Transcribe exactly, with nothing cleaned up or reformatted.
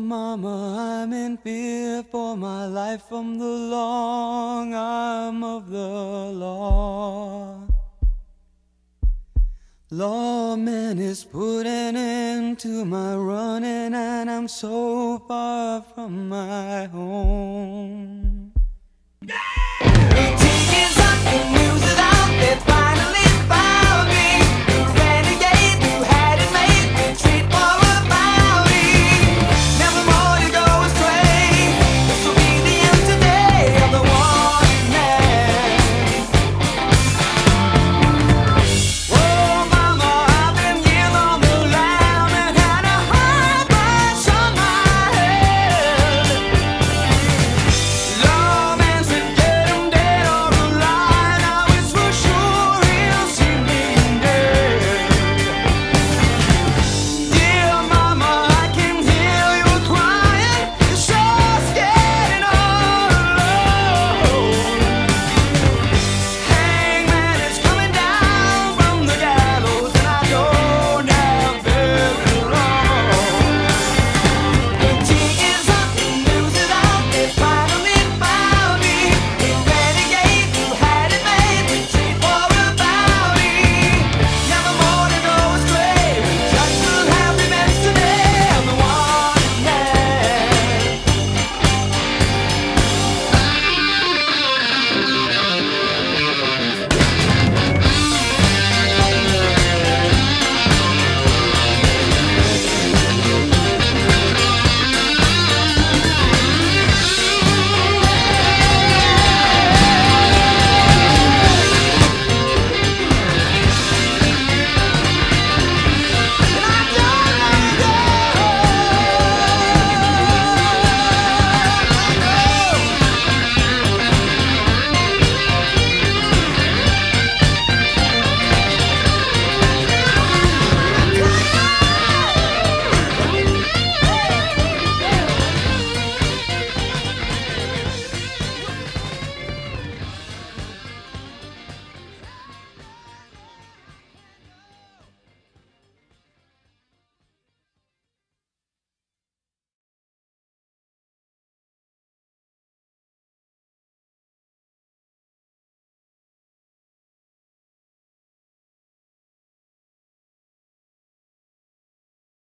mama, I'm in fear for my life from the long arm of the law. Lawman is putting an end to my running, and I'm so far from my home.